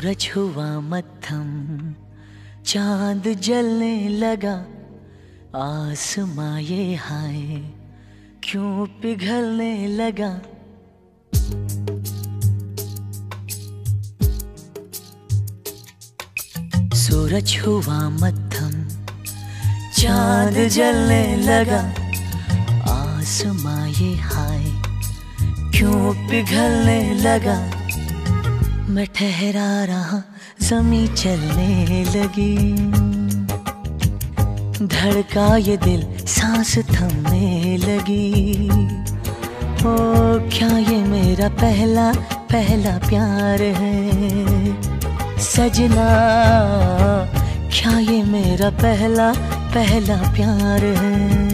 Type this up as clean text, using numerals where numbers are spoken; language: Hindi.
सूरज हुआ मत्थम, चांद जलने लगा, आसमां ये हाय क्यों पिघलने लगा। सूरज हुआ मत्थम, चांद जलने लगा, आसमां ये हाय क्यों पिघलने लगा। मैं ठहरा रहा, ज़मीं चलने लगी, धड़का ये दिल, सांस थमने लगी। ओ क्या ये मेरा पहला पहला प्यार है सजना, क्या ये मेरा पहला पहला प्यार है।